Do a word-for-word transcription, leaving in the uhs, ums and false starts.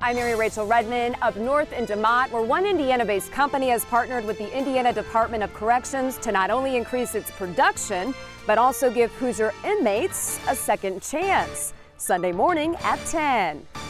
I'm Mary Rachel Redman. Up north in DeMott, where one Indiana-based company has partnered with the Indiana Department of Corrections to not only increase its production, but also give Hoosier inmates a second chance. Sunday morning at ten.